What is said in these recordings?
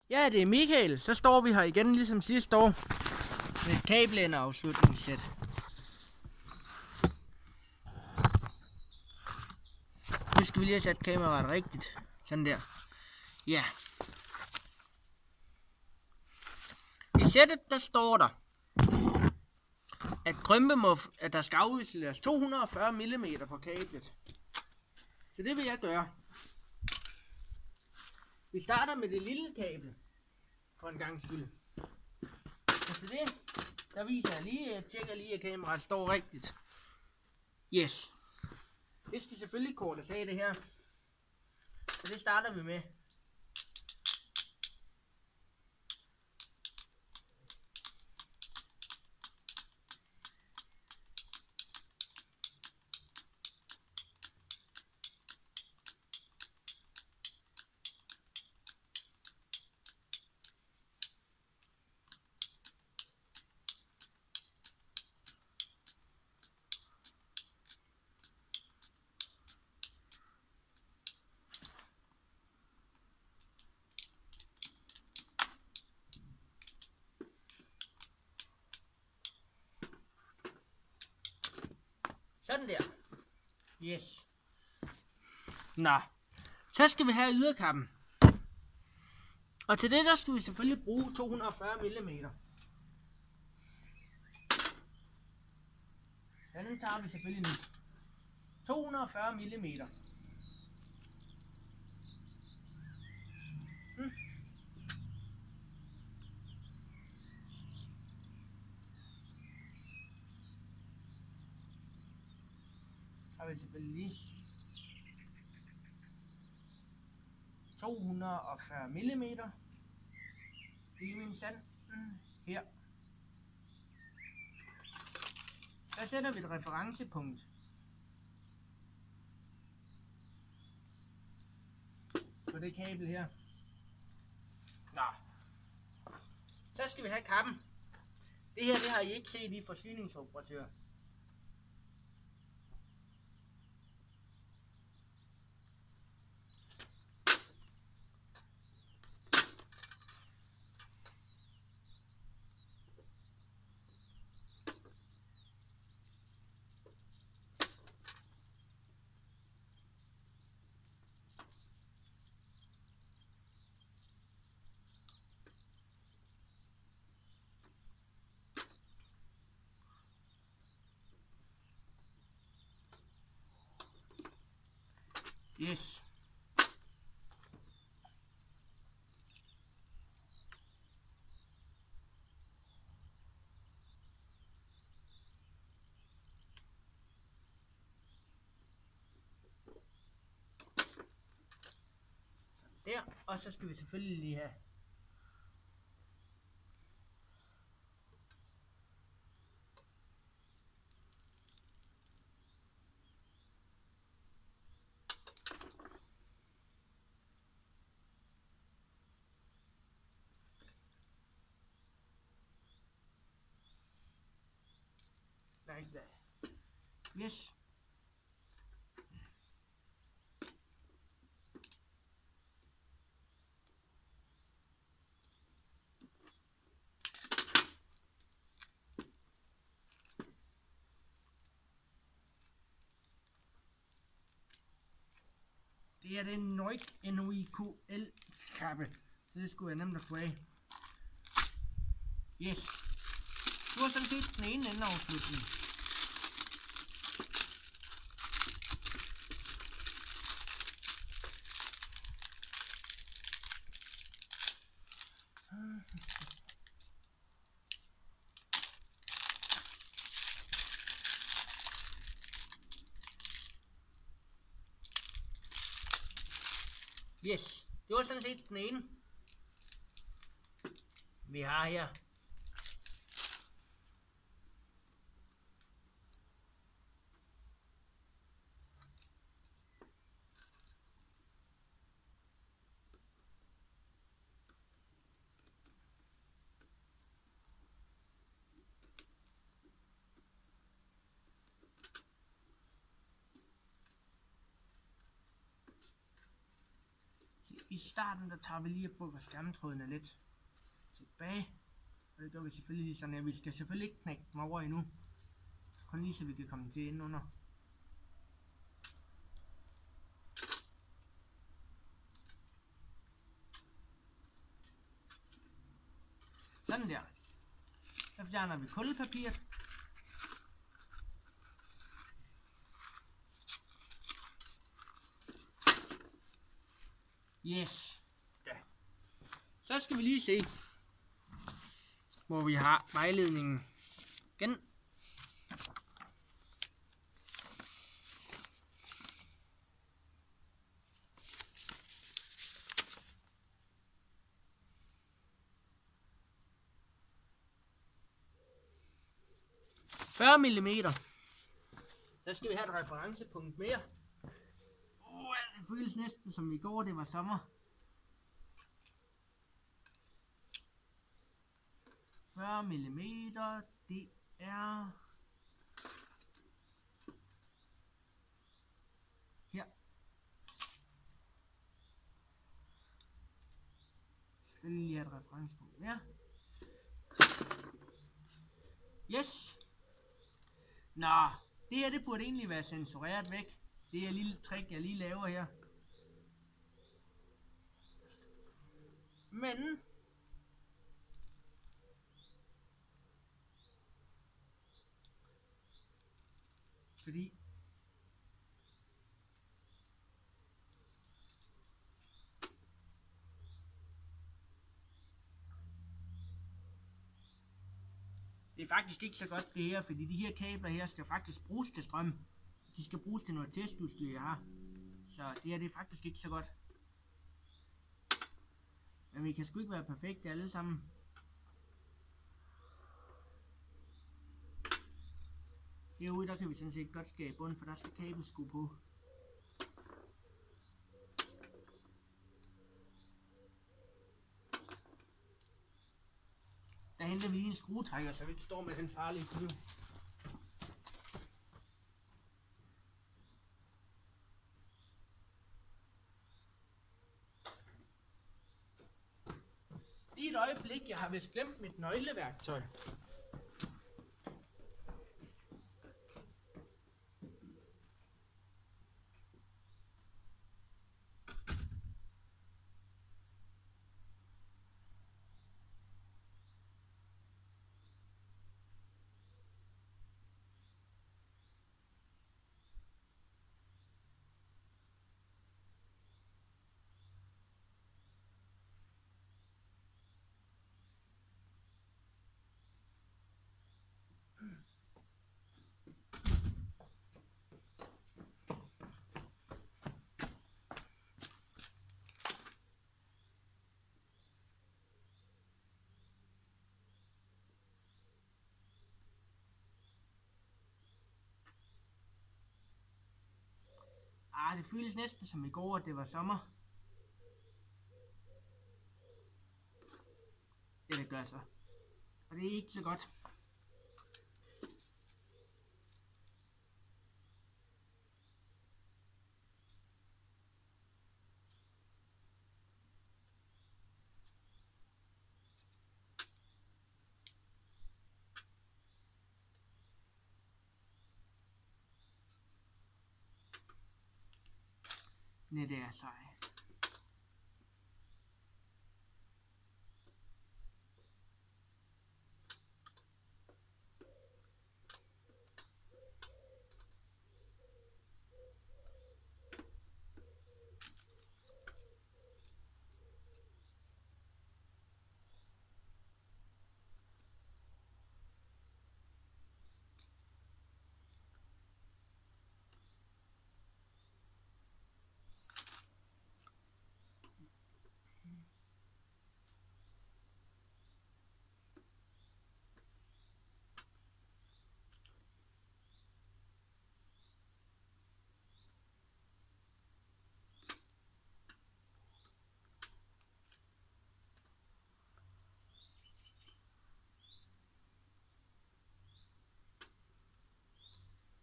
Ja, det er Michael. Så står vi her igen ligesom sidste år med et kabelænderafslutningssæt. Nu skal vi lige have sat kameraet rigtigt. Sådan der. Ja. I sættet der står der, at der skal afisoleres 240 mm på kablet. Så det vil jeg gøre. Vi starter med det lille kabel. For en gang skyld. Og til det, der viser jeg lige, jeg tjekker lige, at kameraet står rigtigt. Yes. Det skal selvfølgelig kortes af det her. Så det starter vi med. Sådan der. Yes. Nå. Så skal vi have yderkappen. Og til det der skal vi selvfølgelig bruge 240 mm. Den tager vi selvfølgelig nu. 240 mm. Har vi selvfølgelig lige 240 mm. Lige min sand her. Der sætter vi et referencepunkt. På det kabel her. Nå. Så skal vi have kappen. Det her, det har I ikke set i forsyningsoperatør. Yes. Der, og så skal vi selvfølgelig lige have like that. Yes. Det er den NOIQL kappe, så det skulle være nemt at få af. Yes. Nu har sådan set den ene ende afslutning. Yes, det var sådan set den ene, vi har her. I starten der tager vi lige at prøve skærmtrådene lidt tilbage. Og det gør vi selvfølgelig lige sådan her. Vi skal selvfølgelig ikke knække dem over endnu. Kun lige så vi kan komme til ind under. Sådan der. Så fjerner vi kulpapiret. Yes. Ja. Så skal vi lige se, hvor vi har vejledningen igen. Mm. Der skal vi have et referencepunkt mere. Det føles næsten som i går, det var sommer. 40 mm, det er her. Selvfølgelig et referencepunkt mere. Yes. Nå, det her det burde egentlig være censureret væk. Det er et lille trick, jeg lige laver her. Men fordi det er faktisk ikke så godt det her, fordi de her kabler her skal faktisk bruges til strøm. De skal bruges til noget testudstyr, jeg har. Så det her det er faktisk ikke så godt. Men vi kan sgu ikke være perfekte alle sammen. Herude der kan vi sådan set godt skære i bunden, for der skal kabelskrue på. Der henter vi lige en skruetrækker, så vi ikke står med den farlige kniv. Lige et øjeblik, jeg har vist glemt mit nøgleværktøj. Det føles næsten som i går, at det var sommer. Det gør så. Og det er ikke så godt. Nej, det er sej.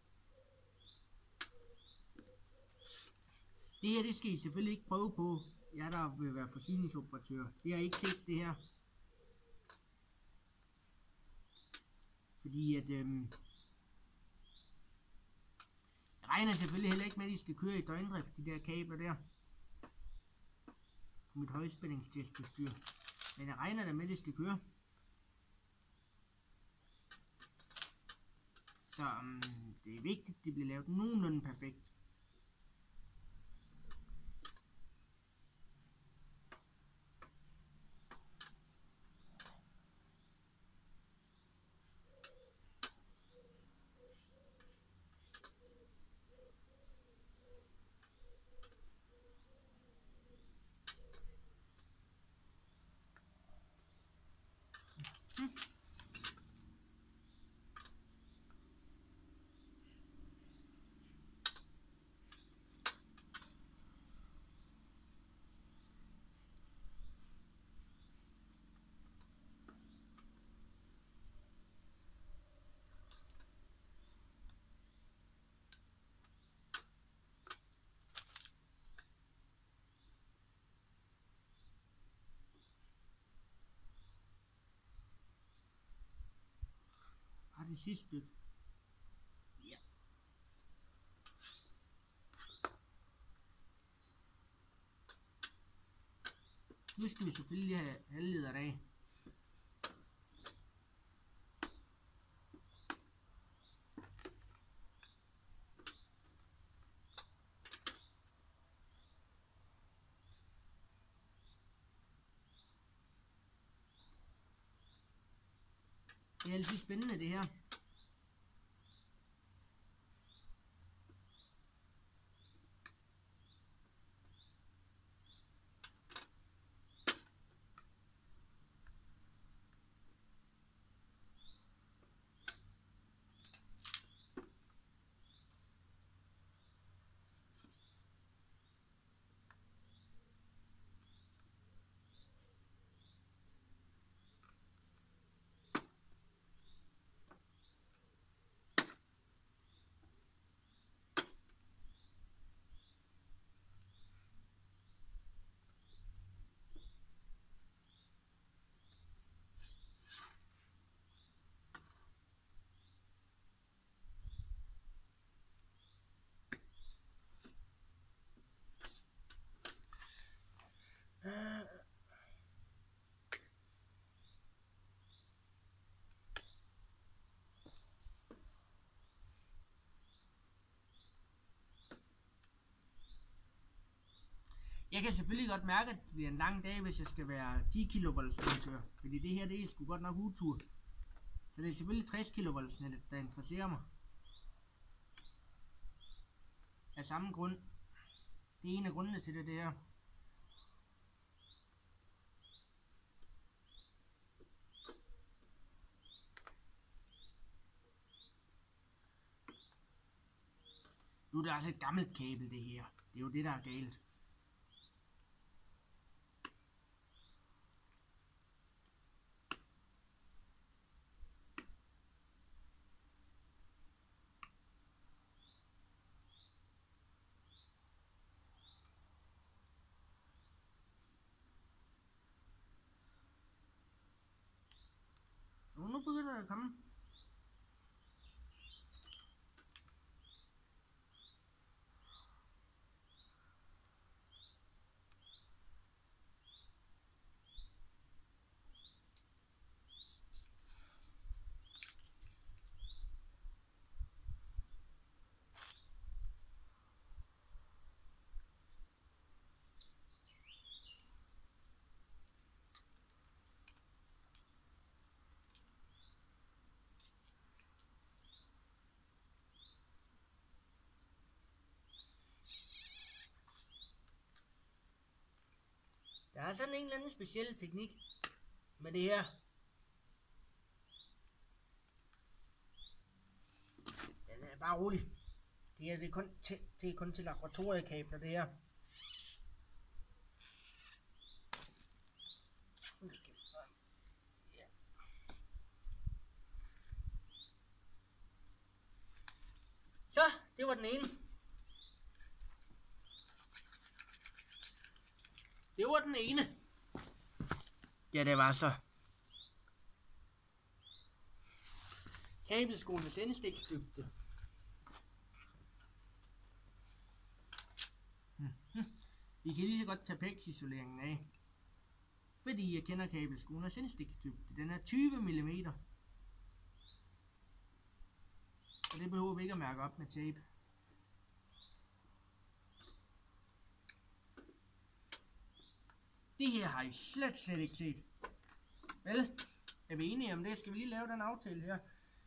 Det her, det skal I selvfølgelig ikke prøve på, jeg der vil være forsyningsoperatør. Det har ikke set det her. Fordi at jeg regner selvfølgelig heller ikke med, at de skal køre i døgndrift, de der kabler der. På mit højspændingstestudstyr. Men jeg regner da med, at det skal køre. Så det er vigtigt, at det bliver lavet nogenlunde perfekt. Bare det sidste stykke. Ja. Nu skal vi selvfølgelig have halvlederet af. Det er altid spændende det her. Jeg kan selvfølgelig godt mærke, at det bliver en lang dag, hvis jeg skal være 10 kV montør. Fordi det her, det er sgu godt nok utur. Så det er selvfølgelig 60 kV nettet, der interesserer mig. Af samme grund. Det er en af grundene til det her. Nu er det altså et gammelt kabel det her. Det er jo det, der er galt. Nu begynder der at komme. Der er sådan en eller anden speciel teknik med det her. Den er bare rolig. Det er kun til laboratoriekabler det her. Så, det var den ene. Det var den ene. Ja, det var så. Kabelsko med tændstiksdybde. Vi kan lige så godt tage PEX-isoleringen af. Fordi jeg kender kabelskoen og tændstiksdybde. Den er 20 mm. Og det behøver vi ikke at mærke op med tape. Det her har I slet ikke set. Vel? Er vi enige om det? Skal vi lige lave den aftale her?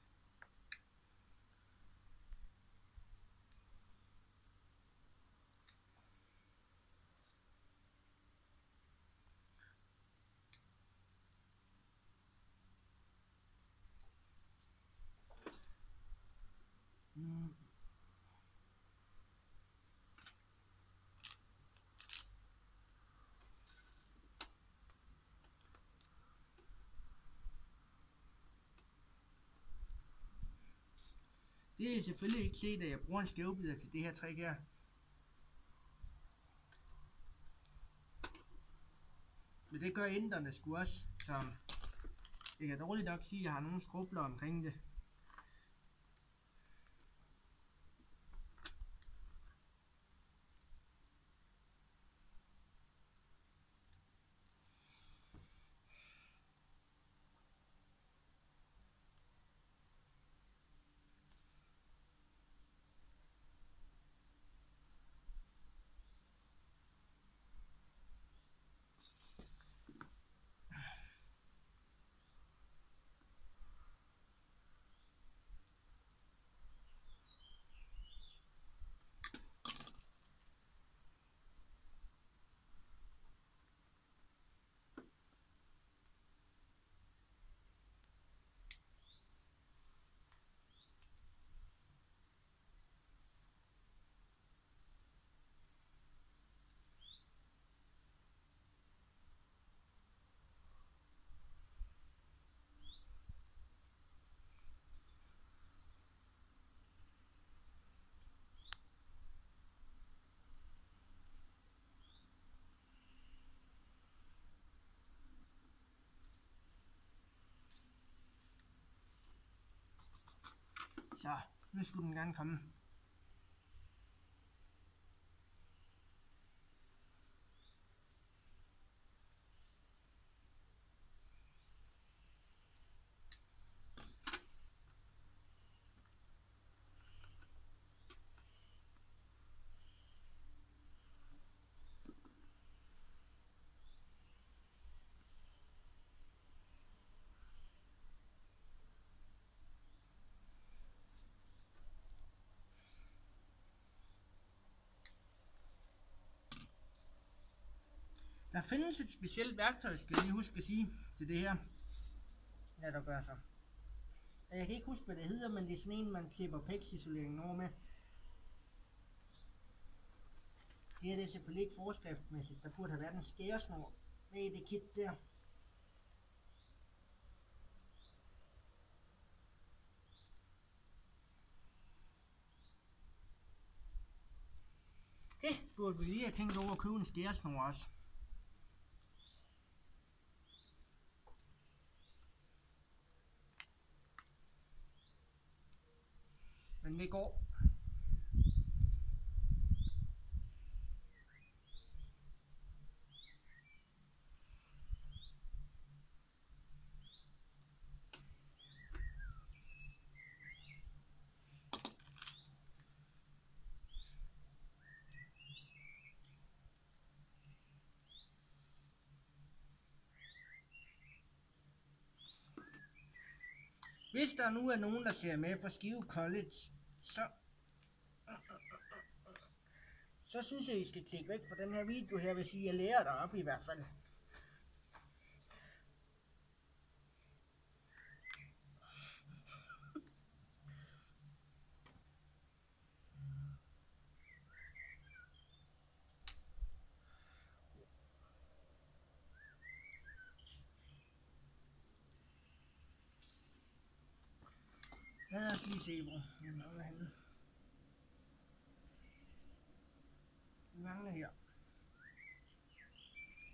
Det er selvfølgelig ikke set, at jeg bruger en skævbider til det her trick her. Men det gør inderne sgu også, så jeg kan dårligt nok sige, at jeg har nogle skrubler omkring det. Så, nu skulle den gerne komme. Der findes et specielt værktøj, skal jeg lige huske at sige til det her. Ja, der gør så. Jeg kan ikke huske, hvad det hedder, men det er sådan en, man klipper PEX-isoleringen over med. Det her det er selvfølgelig ikke forskriftmæssigt. Der burde have været en skæresnor med i det kit der. Det burde vi lige have tænkt over at købe en skæresnor også. Men det går. Hvis der nu er nogen, der ser med på Skive College, så synes jeg, I skal klikke væk fra den her video her, hvis I er lærer deroppe i hvert fald. Lad os lige se, hvor vi mangler henne. Vi mangler her.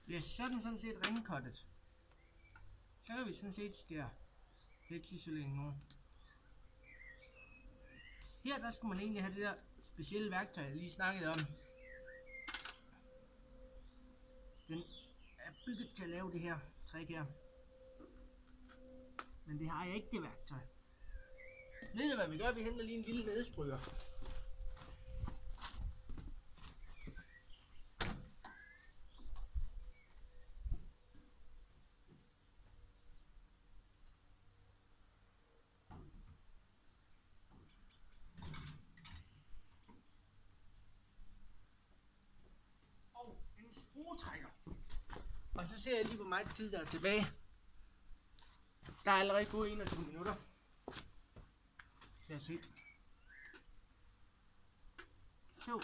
Yes, så er den sådan set ringkottet. Så kan vi sådan set skære flexi-isoleringen nu. Her der skulle man egentlig have det der specielle værktøj, jeg lige snakkede om. Den er bygget til at lave det her træk her. Men det har jeg ikke, det værktøj. Ved du hvad vi gør? Vi henter lige en lille nedstryger. Og en skruetrækker. Og så ser jeg lige, hvor meget tid der er tilbage. Der er allerede gået 21 minutter. Lad os se. Så.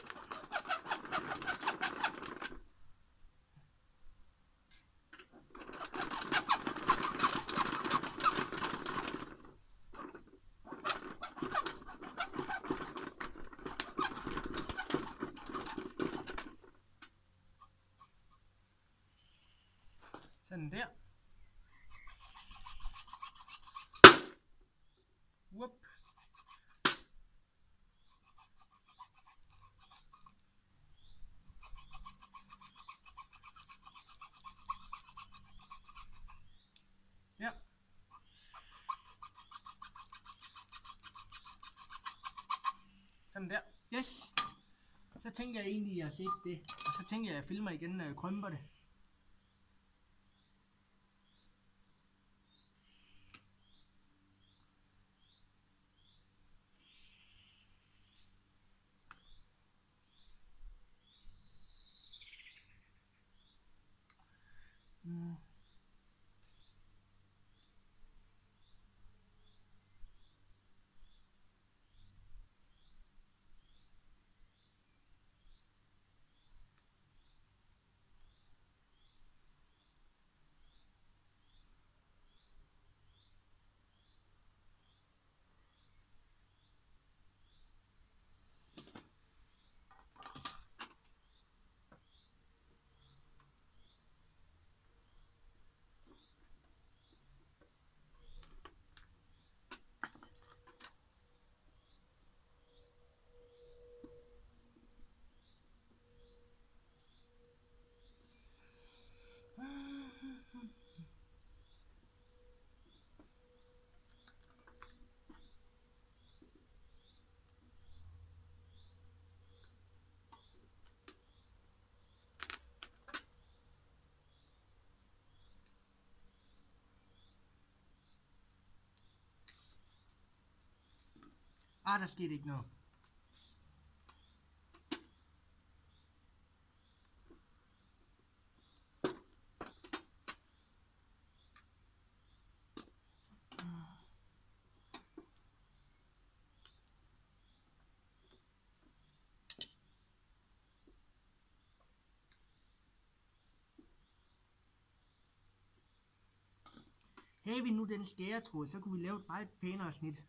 Sådan der. Whoop. Ja. Sådan der. Yes. Så tænker jeg egentlig, at jeg har set det. Og så tænker jeg, at jeg filmer igen, når jeg krymper det. Der skete ikke noget. Havde vi nu den skæretråd, så kunne vi lave et meget pænere snit.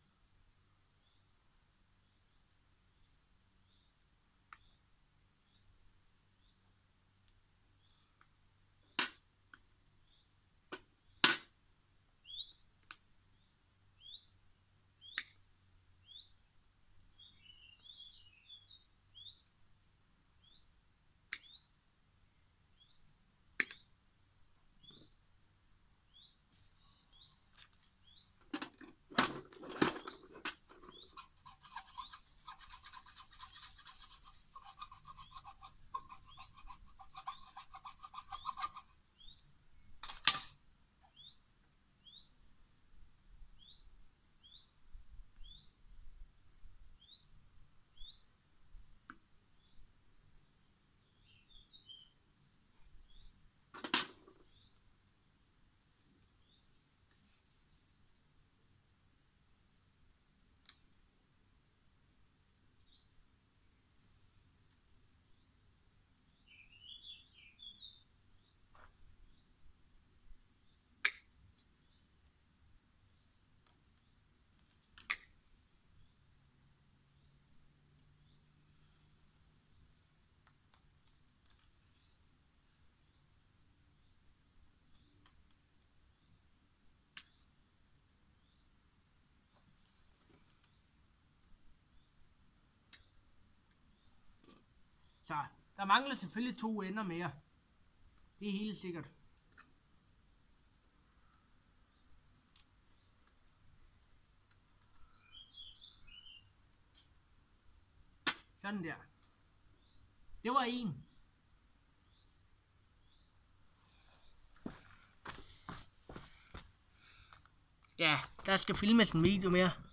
Så der mangler selvfølgelig 2 ender mere. Det er helt sikkert. Sådan der. Det var en. Ja, der skal filmes en video mere.